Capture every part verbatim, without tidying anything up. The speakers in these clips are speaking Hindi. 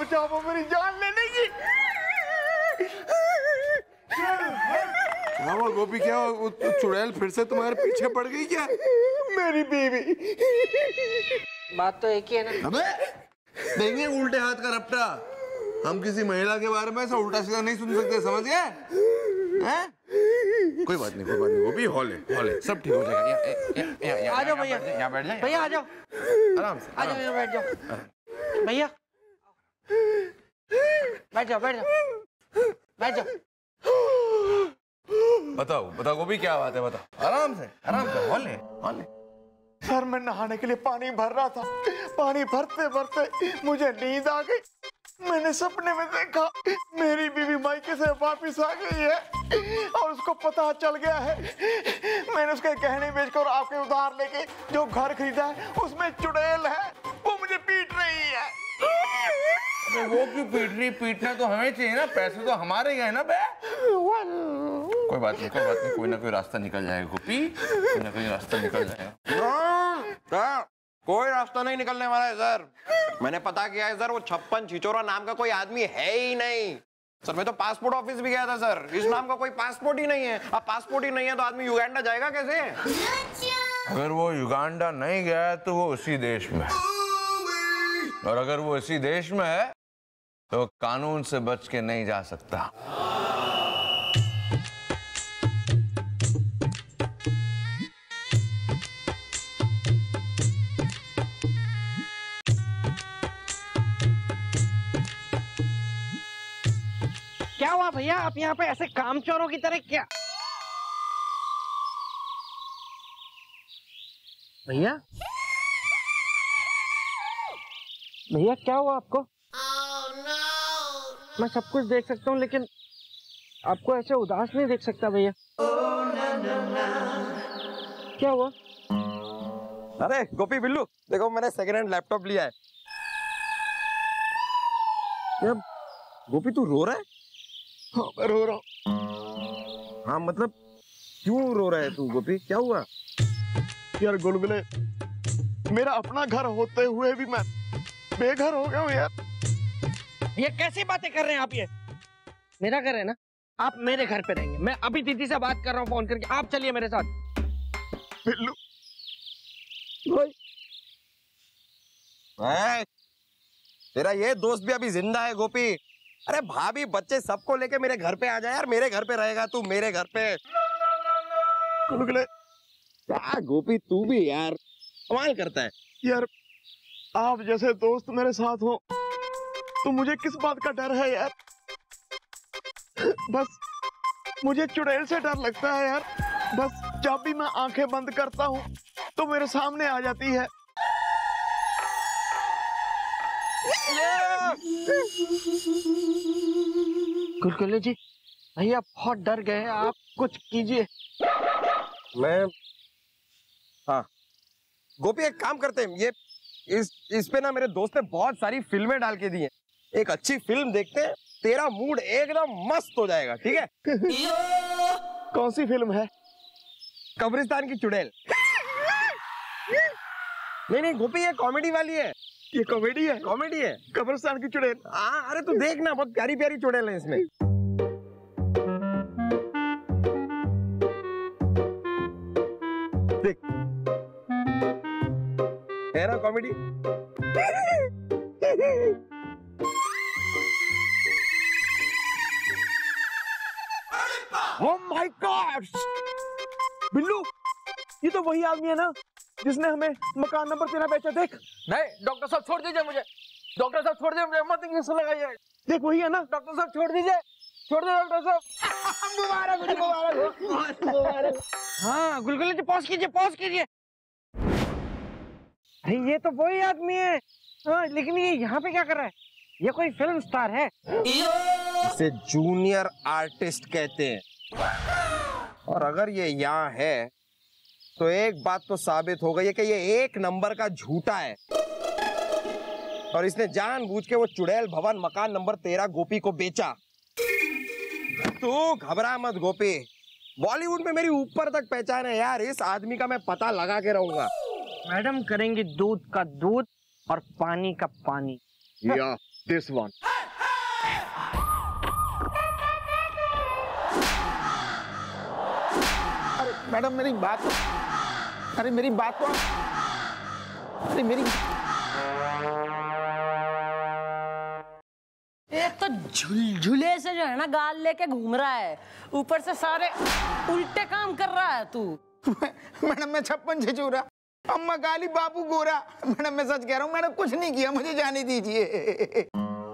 बचाओ, वो मेरी जान ले लेगी। क्या हुआ गोपी, क्या हुआ? चुड़ैल फिर से तुम्हारे पीछे पड़ गई क्या? मेरी बीवी। बात तो एक ही है ना। अबे देंगे उल्टे हाथ का रपटा। हम किसी महिला के बारे में ऐसा उल्टा सीधा नहीं सुन सकते, समझ गए? हैं? कोई बात नहीं, कोई बात नहीं गोपी, हौले हौले सब ठीक हो जाएगा। आ जाओ भैया, यहाँ बैठ जाए भैया आ जाओ, आराम से आ जाओ, यहाँ बैठ जाओ भैया, बैठ जाओ, बैठ जाओ, बैठ जाओ। बताओ बताओ गोपी, क्या बात है, बताओ। आराम से आराम से, हौले हौले। सर मैं नहाने के लिए पानी भर रहा था, पानी भरते भरते मुझे नींद आ गई। मैंने सपने में देखा मेरी बीवी मायके से वापस आ गई है और उसको पता चल गया है। मैंने उसके गहने बेचकर आपके उधार लेके जो घर खरीदा है उसमें चुड़ैल है, वो मुझे पीट रही है। वो क्यों पीट रही? पीटना तो हमें चाहिए ना, पैसे तो हमारे गए ना बे। कोई बात नहीं, कोई बात नहीं, कोई ना कोई रास्ता निकल जाएगा गोपी, कोई ना कोई रास्ता निकल जाएगा। कोई रास्ता नहीं निकलने वाला है सर। मैंने पता किया है सर, वो छप्पन छिचोरा नाम का कोई आदमी है ही नहीं सर। मैं तो पासपोर्ट ऑफिस भी गया था सर, इस नाम का कोई पासपोर्ट ही नहीं है। अब पासपोर्ट ही नहीं है तो आदमी युगांडा जाएगा कैसे? अगर वो युगांडा नहीं गया तो वो उसी देश में है, और अगर वो इसी देश में है तो कानून से बच के नहीं जा सकता। क्या हुआ भैया, आप यहाँ पे ऐसे कामचोरों की तरह क्या? भैया भैया क्या हुआ आपको? oh, no. मैं सब कुछ देख सकता हूँ लेकिन आपको ऐसे उदास नहीं देख सकता भैया। oh, no, no, no. क्या हुआ? अरे गोपी बिल्लू देखो, मैंने सेकेंड हैंड लैपटॉप लिया है। यार गोपी तू रो रहा है? हाँ मैं रो रहा हूँ। हाँ मतलब क्यों रो रहा है तू गोपी, क्या हुआ? यार गुलगुले, मेरा अपना घर होते हुए भी मैं बेघर हो गया हूँ यार। ये कैसी बातें कर रहे हैं आप? ये मेरा घर है ना, आप मेरे घर पे रहेंगे। मैं अभी दीदी से बात कर रहा हूँ फोन करके, आप चलिए मेरे साथ। बिल्लू भाई तेरा ये दोस्त भी अभी जिंदा है गोपी। अरे भाभी बच्चे सबको लेके मेरे घर पे आ जा यार, मेरे घर पे रहेगा तू, मेरे घर पे। गुलगुले क्या गोपी तू भी यार कमाल करता है यार। आप जैसे दोस्त मेरे साथ हो तो मुझे किस बात का डर है यार। बस मुझे चुड़ैल से डर लगता है यार। बस जब भी मैं आंखें बंद करता हूँ तो मेरे सामने आ जाती है। गुलगुले जी भैया बहुत डर गए हैं, आप कुछ कीजिए। मैं हाँ गोपी एक काम करते हैं, ये इस इस पे ना मेरे दोस्त ने बहुत सारी फिल्में डाल के दी हैं। एक अच्छी फिल्म देखते हैं, तेरा मूड एकदम मस्त हो जाएगा, ठीक है? कौन सी फिल्म है? कब्रिस्तान की चुड़ैल। नहीं नहीं गोपी ये कॉमेडी वाली है। ये कॉमेडी है? कॉमेडी है। कब्रिस्तान की चुड़ैल। हाँ अरे तू देख ना, बहुत प्यारी प्यारी चुड़ैल है इसमें। देख है ना comedy. Oh my god Billu, ये तो वही आदमी है ना जिसने हमें मकान नंबर तेरह बेचा। देख। नहीं डॉक्टर साहब छोड़ दीजिए मुझे, डॉक्टर साहब छोड़ दीजिए, मत इंजेक्शन लगाइए। देख वही है ना। डॉक्टर साहब छोड़ दीजिए, छोड़ दीजिए डॉक्टर साहब। मुबारक मुबारक मुबारक। हाँ गुलगुले जी पॉज कीजिए, पॉज कीजिए। अरे ये तो वही आदमी है। हाँ लेकिन ये यहाँ पे क्या कर रहा है? ये कोई फिल्म स्टार है। इसे जूनियर आर्टिस्ट कहते हैं। और अगर ये यहाँ है तो एक बात तो साबित हो गई है कि ये एक नंबर का झूठा है और इसने जानबूझ के वो चुड़ैल भवन मकान नंबर तेरह गोपी को बेचा। तू घबरा मत गोपी, बॉलीवुड में मेरी ऊपर तक पहचान है यार। इस आदमी का मैं पता लगा के रहूंगा। मैडम करेंगे दूध का दूध और पानी का पानी। या दिस वन। अरे मैडम मेरी बात, अरे मेरी बात तो, अरे मेरी, एक तो झुल झूले से जो है ना गाल लेके घूम रहा है, ऊपर से सारे उल्टे काम कर रहा है तू। मैडम मैं छप्पन छिछूरा, अम्मा काली बापू गोरा। मैडम मैं सच कह रहा हूँ, मैंने कुछ नहीं किया, मुझे जाने दीजिए।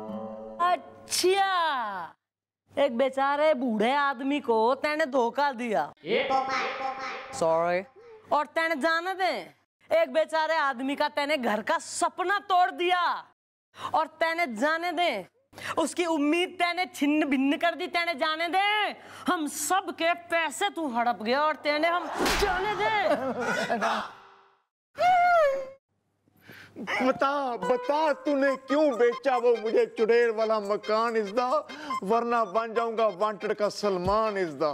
अच्छा, एक बेचारे बूढ़े आदमी को तैने धोखा दिया, सॉरी, और तैने जाने दे एक बेचारे आदमी का तैने घर का सपना तोड़ दिया, और तैने जाने दे उसकी उम्मीद तैने छिन्न भिन्न कर दी। तैने जाने दे हम सब के पैसे तू हड़प गया, और तैने हम जाने दे। बता बता तूने क्यों बेचा वो मुझे चुड़ैल वाला मकान इज़दा, वरना बन जाऊंगा वांटेड का सलमान इज़दा।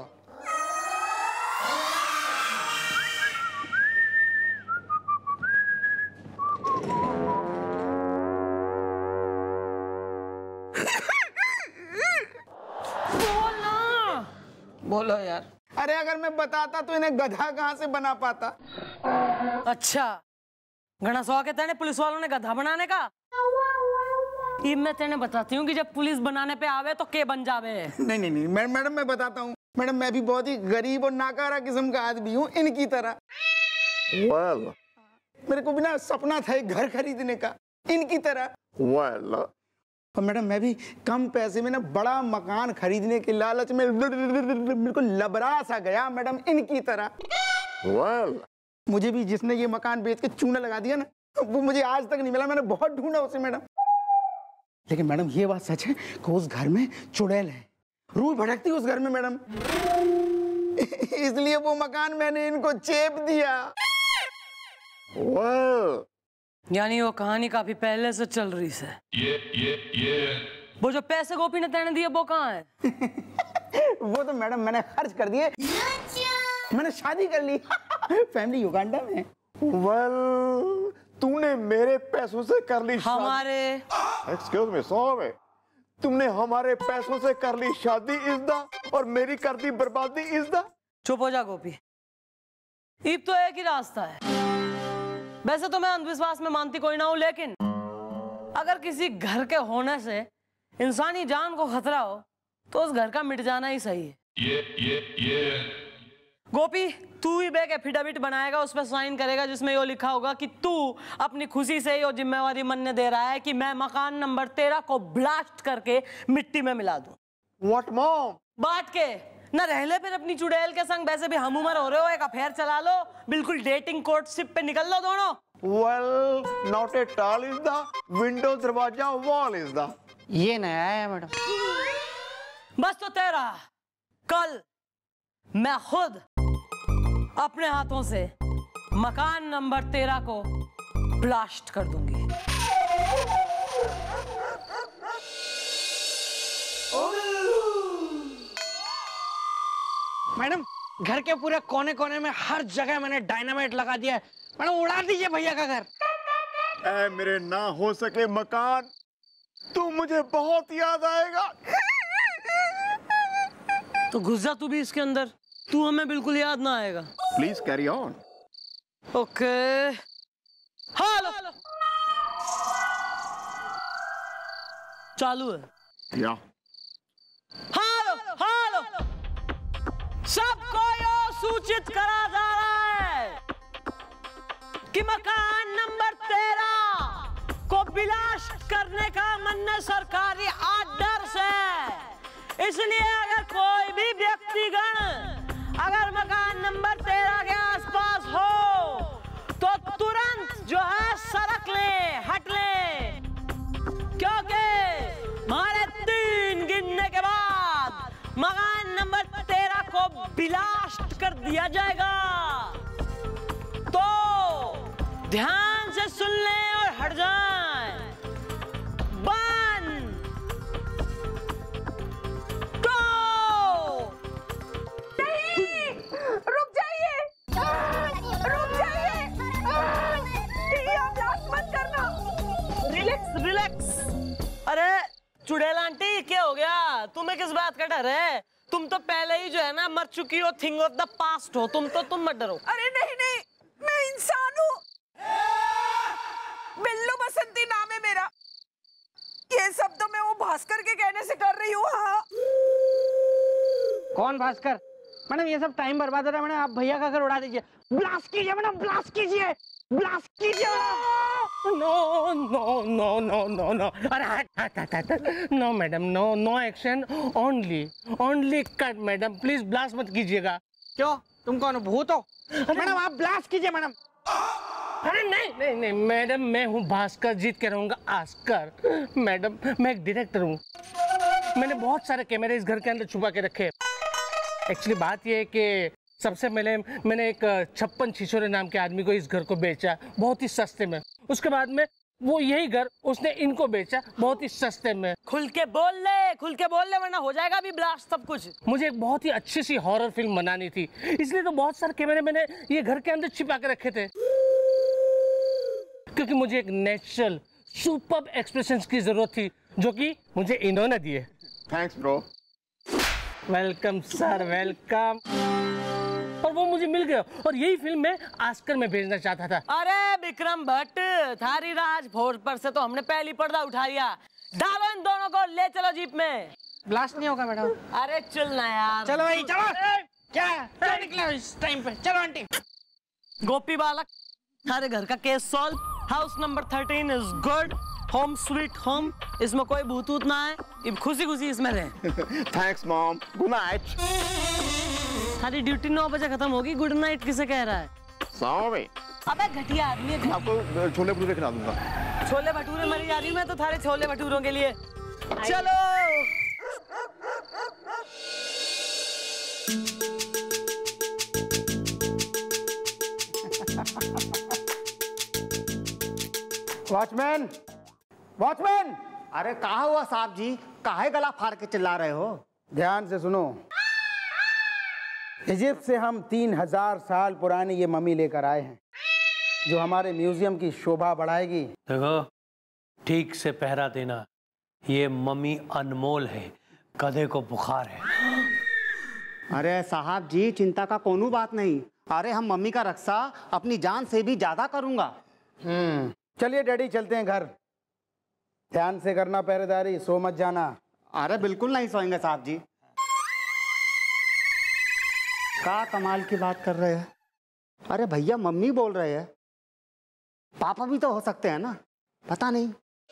बोलो यार। अरे अगर मैं बताता तो इन्हें गधा कहाँ से बना पाता। अच्छा, घना सौ के तेने पुलिस वालों ने गधा बनाने का। ये मैं तेने बताती हूँ कि जब पुलिस बनाने पे आवे तो के बन जावे। नहीं नहीं नहीं मैडम मैं बताता हूँ। मैडम मैं भी बहुत ही गरीब और नाकारा किस्म का आदमी हूँ इनकी तरह। well, मेरे को भी ना सपना था एक घर खरीदने का इनकी तरह। well, और मैडम मैं भी कम पैसे में ना बड़ा मकान खरीदने के लालच में मेरे को लबरा सा गया मैडम इनकी तरह। well, मुझे भी जिसने ये मकान बेच के चूना लगा दिया ना, वो मुझे आज तक नहीं मिला। मैंने बहुत ढूंढा उसे मैडम। लेकिन मैडम ये बात सच है कि उस घर में चुड़ैल है, रूह भटकती उस घर में मैडम। इसलिए वो मकान मैंने इनको चेप दिया। well, यानी वो कहानी काफी पहले से चल रही है। ये, ये, ये। वो जो पैसे गोपी ने तेने दिए वो कहाँ है? वो तो मैडम मैंने खर्च कर दिए। मैंने शादी कर ली फैमिली युगांडा में। well, तूने मेरे पैसों से कर ली शादी। हमारे एक्सक्यूज मी सॉरी, तुमने हमारे पैसों से कर ली शादी इज़दा और मेरी कर दी बर्बादी इज़दा। चुप हो जा गोपी, ईब तो एक ही रास्ता है। वैसे तो मैं अंधविश्वास में मानती कोई ना हूं, लेकिन अगर किसी घर के होने से इंसानी जान को खतरा हो तो उस घर का मिट जाना ही सही है। ये, ये, ये। गोपी तू ही बैग एफिडेविट बनाएगा, उस पर साइन करेगा जिसमें ये लिखा होगा कि तू अपनी खुशी से ये जिम्मेवारी मनने दे रहा है कि मैं मकान नंबर तेरह को ब्लास्ट करके मिट्टी में मिला दूं। What mom? बांट के ना रहले फिर अपनी चुड़ैल के संग। वैसे भी हम उम्र हो रहे हो, एक अफेयर चला लो, बिल्कुल डेटिंग कोर्टशिप पे निकल लो दोनों। well, not a tall is the window दरवाजा wall is the। ये नया है मैडम। बस तो तेरा कल मैं खुद अपने हाथों से मकान नंबर तेरह को ब्लास्ट कर दूंगी। मैडम घर के पूरे कोने कोने में हर जगह मैंने डायनामाइट लगा दिया है। मैडम उड़ा दीजिए भैया का घर। ऐ मेरे ना हो सके मकान, तू मुझे बहुत याद आएगा। तो घुस जा तू भी इसके अंदर, तू हमें बिल्कुल याद ना आएगा। Please carry on. Okay, hello, चालू है। या हेलो हेलो, सबको ये सूचित करा जा रहा है कि मकान नंबर तेरह को ब्लास्ट करने का मन सरकारी आर्डर से। इसलिए अगर कोई भी व्यक्तिगण अगर मकान नंबर तेरह के आसपास हो तो तुरंत जो है सड़क ले, हट ले, क्योंकि हमारे तीन गिनने के बाद मकान नंबर तेरह को ब्लास्ट कर दिया जाएगा। तो ध्यान से सुन लें और हट जाएं। One, two. नहीं, रुक जाइए, रुक जाइए, ये ब्लास्ट मत करना। Relax relax. अरे चुड़ैल आंटी क्या हो गया? तुम्हें किस बात का डर है? तुम तो पहले ही जो है ना मर चुकी हो, थिंग ऑफ द पास्ट हो। तुम तो तुम मत डरो। अरे नहीं नहीं, मैं इंसान हूँ। बिल्लू बसंती नाम है मेरा। ये सब तो मैं वो भास्कर के कहने से कर रही हूँ। हाँ। कौन भास्कर? मैडम ये सब टाइम बर्बाद हो रहा है मैडम, आप भैया का घर उड़ा दीजिए। ब्लास्ट कीजिए मैडम, ब्लास्ट कीजिए, ब्लास्ट कीजिए madam. No no no no no no, अरे हट हट हट हट, no madam, no no action, only only cut madam, please blast मत कीजिएगा। क्यों, तुम कौन हो, भूत हो? मैडम आप ब्लास्ट कीजिए मैडम। अरे नहीं नहीं नहीं मैडम, मैं हूँ भास्कर, जीत के रहूंगा आस्कर। मैडम मैं एक डायरेक्टर हूँ, मैंने बहुत सारे कैमरे इस घर के अंदर छुपा के रखे। एक्चुअली बात यह है कि सबसे पहले मैंने एक छप्पन छिछोरे नाम के आदमी को इस घर को बेचा बहुत ही सस्ते में। उसके बाद में वो यही घर उसने इनको बेचा बहुत ही सस्ते में। खुल के बोल ले, खुल के बोल ले, वरना हो जाएगा अभी ब्लास्ट सब कुछ। मुझे एक बहुत ही अच्छी सी हॉरर फिल्म बनानी थी, इसलिए तो बहुत सारे कैमरे मैंने ये घर के अंदर छिपा के रखे थे, क्योंकि मुझे एक नेचुरल सुपर्ब एक्सप्रेशंस की जरूरत थी, जो कि मुझे इन्होंने दिए। Thanks bro. Welcome sir, welcome. और वो मुझे मिल गया, और यही फिल्म मैं आस्कर में भेजना चाहता था। अरे विक्रम भट्ट, थारी राज फोर्स पर से तो हमने पहली पर्दा उठा लिया। डालो इन दोनों को, ले चलो जीप में। ब्लास्ट नहीं होगा मैडम? अरे चल ना यार। चलो भाई चलो। क्या क्या निकला इस टाइम पे? चलो आंटी। गोपी बालक, थारे घर का case solve. House number thirteen is good, home sweet home. इसमें कोई भूतूत ना है, अब खुशी खुशी इसमें रहे। Thanks mom, good night. सारी ड्यूटी नौ बजे खत्म होगी, गुड नाइट किसे कह रहा है? सौ में अबे घटिया आदमी है। आपको छोले भटूरे खिला दूंगा। छोले भटूरे मरी जा रही हूँ मैं तो थारे छोले भटूरों के लिए। चलो वॉचमैन, वॉचमैन। अरे कहा हुआ साहब जी, काहे गला फाड़ के चिल्ला रहे हो? ध्यान से सुनो। इजिप्ट से हम तीन हजार साल पुरानी ये मम्मी लेकर आए हैं, जो हमारे म्यूजियम की शोभा बढ़ाएगी। देखो, ठीक से पहरा देना, ये मम्मी अनमोल है, गधे को बुखार है। अरे साहब जी, चिंता का कोनू बात नहीं। अरे हम मम्मी का रक्षा अपनी जान से भी ज्यादा करूंगा। हम्म चलिए डैडी, चलते हैं घर। ध्यान से करना पहरेदारी, सो मत जाना। अरे बिल्कुल नहीं सोएंगे साहब जी। क्या कमाल की बात कर रहे हैं? अरे भैया मम्मी बोल रहे हैं, पापा भी तो हो सकते हैं ना, पता नहीं।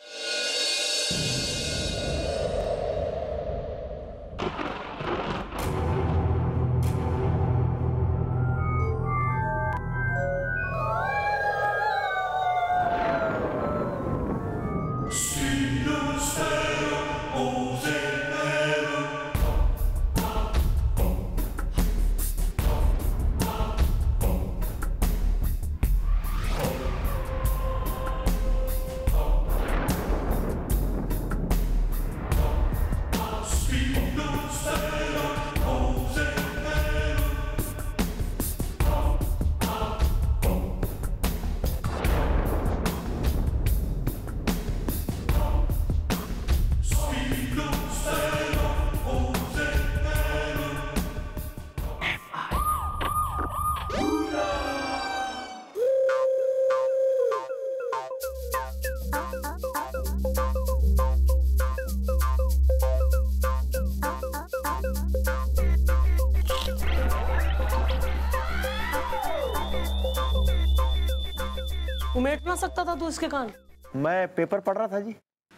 उमेट ना सकता था तू इसके कान? मैं पेपर पढ़ रहा था जी।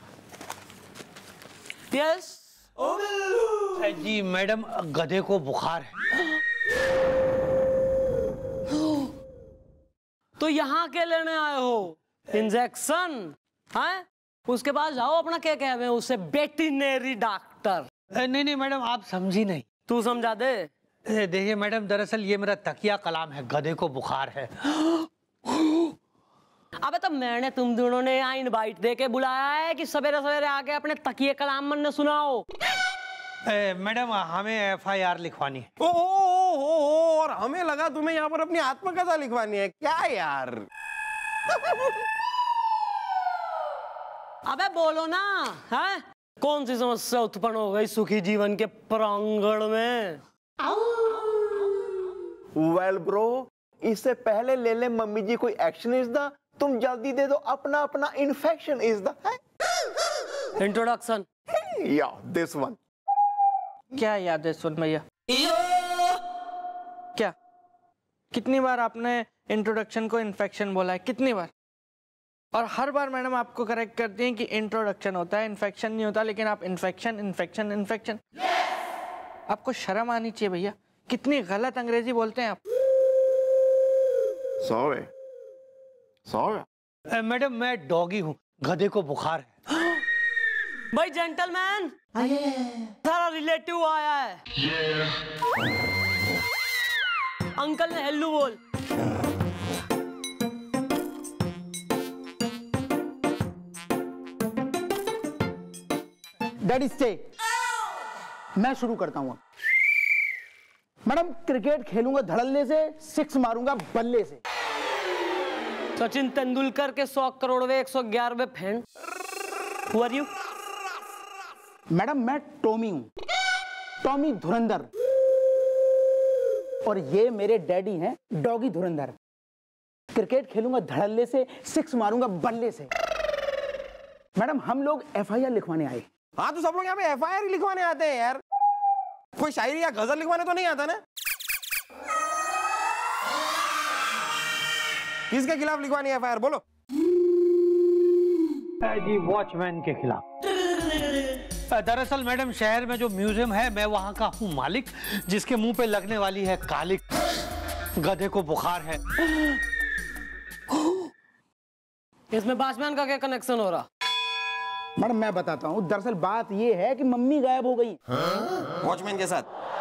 यस जी मैडम, गधे को बुखार है। तो यहाँ क्या लेने आए हो? इंजेक्शन है? उसके पास जाओ, अपना क्या कहते हैं उसे, वेटरनरी डॉक्टर। नहीं नहीं मैडम, आप समझी नहीं। तू समझा दे। देखिए मैडम, दरअसल ये मेरा तकिया कलाम है, गधे को बुखार है। अबे तो मैंने तुम दोनों ने यहाँ इनवाइट दे के बुलाया है कि सवेरे सवेरे आके अपने तकिए कलाम मन ने सुनाओ। ए, मैडम हमें एफ आई आर लिखवानी है। ओ, ओ, ओ, ओ, और हमें लगा तुम्हें यहाँ पर अपनी आत्मकथा लिखवानी है क्या यार? अबे बोलो ना, है? कौन सी समस्या उत्पन्न हो गई सुखी जीवन के प्रांगण में? वेल ब्रो, इससे पहले ले ले मम्मी जी कोई एक्शन इज द, तुम जल्दी दे दो अपना अपना इन्फेक्शन इज द इंट्रोडक्शन। या दिस वन। क्या याद है सुन भैया? क्या कितनी बार आपने इंट्रोडक्शन को इन्फेक्शन बोला है? कितनी बार? और हर बार मैडम आपको करेक्ट करती हैं कि इंट्रोडक्शन होता है, इन्फेक्शन नहीं होता, लेकिन आप इन्फेक्शन इन्फेक्शन इन्फेक्शन। आपको शर्म आनी चाहिए भैया, कितनी गलत अंग्रेजी बोलते हैं आप। सॉरी सॉरी मैडम मैं डॉगी हूँ, गधे को बुखार है। भाई जेंटलमैन, सारा रिलेटिव आया है। अंकल ने हेल्लो बोल। डैडी स्टे, मैं शुरू करता हूं। मैडम क्रिकेट खेलूंगा धड़ल्ले से, सिक्स मारूंगा बल्ले से। सचिन तेंदुलकर के सौ करोड़वे एक सौ ग्यारहवें फैन। Who are you? मैडम मैं टॉमी हूं, टॉमी धुरंधर, और ये मेरे डैडी हैं डॉगी धुरंधर। क्रिकेट खेलूंगा धड़ल्ले से, सिक्स मारूंगा बल्ले से। मैडम हम लोग एफ आई आर लिखवाने आए। हाँ तो सब लोग यहाँ पे एफ आई आर ही लिखवाने आते हैं यार, कोई शायरी या गजल लिखवाने तो नहीं आता ना? किसके खिलाफ लिखवानी है एफ आई आर बोलो? जी वॉचमैन के खिलाफ। दरअसल मैडम शहर में जो म्यूजियम है मैं वहां का हूँ मालिक, जिसके मुंह पे लगने वाली है कालिक। गधे को बुखार है। इसमें वॉचमैन का क्या कनेक्शन हो रहा? मैडम मैं बताता हूँ, दरअसल बात ये है कि मम्मी गायब हो गई वॉचमैन के साथ।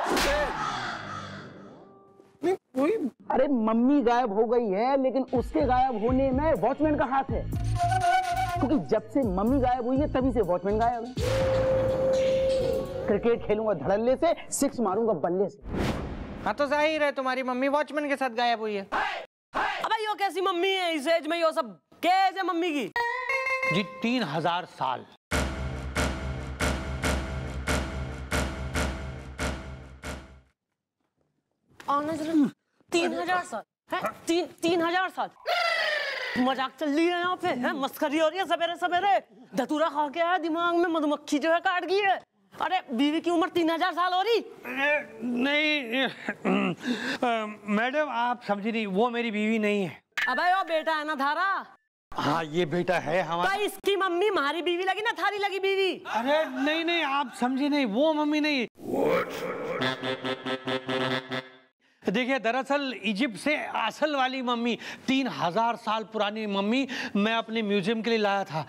अरे मम्मी गायब हो गई है, लेकिन उसके गायब होने में वॉचमैन का हाथ है, क्योंकि जब से मम्मी गायब हुई है तभी से वॉचमैन गायब है। क्रिकेट खेलूंगा धड़ल्ले से, सिक्स मारूंगा बल्ले से। हाँ तो जाहिर है तुम्हारी मम्मी वॉचमैन के साथ गायब हुई है। अबे यो कैसी मम्मी है इस एज में? यो सब क्या एज है मम्मी की? जी तीन हजार साल। तीन हजार साल है? तीन तीन हजार साल? मजाक चल रही है यहाँ पे? है मस्करी हो रही है सवेरे सवेरे? धतूरा खा के आया दिमाग में, मधुमक्खी जो है काट गई है। अरे बीवी की उम्र तीन हजार साल हो रही? नहीं मैडम आप समझी नहीं, वो मेरी बीवी नहीं है। अबे वो बेटा है ना थारा। हाँ ये बेटा है हमारा। तो इसकी मम्मी हमारी बीवी लगी ना, थारी लगी बीवी? अरे नहीं नहीं आप समझी नहीं, वो मम्मी नहीं। देखिए दरअसल इजिप्ट से असल वाली मम्मी, तीन हजार साल पुरानी मम्मी मैं अपने म्यूजियम के लिए लाया था।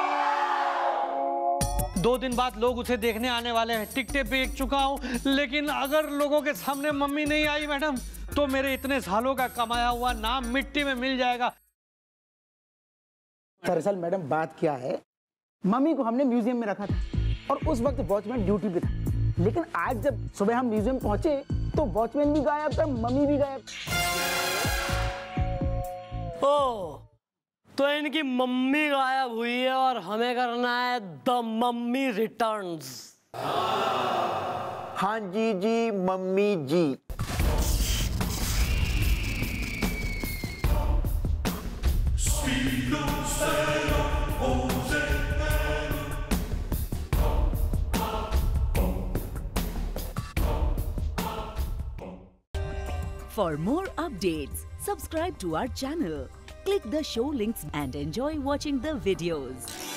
दो दिन बाद लोग उसे देखने आने वाले हैं। टिकटें बेच चुका हूँ, लेकिन अगर लोगों के सामने मम्मी नहीं आई मैडम, तो मेरे इतने सालों का कमाया हुआ नाम मिट्टी में मिल जाएगा। दरअसल मैडम बात क्या है, मम्मी को हमने म्यूजियम में रखा था और उस वक्त वॉचमैन ड्यूटी पे था, लेकिन आज जब सुबह हम म्यूजियम पहुंचे तो वॉचमैन भी गायब था, मम्मी भी गायब। ओ, तो इनकी मम्मी गायब हुई है और हमें करना है द मम्मी रिटर्न्स। हाँ जी जी mummy ji. For more updates, subscribe to our channel, click the show links and enjoy watching the videos.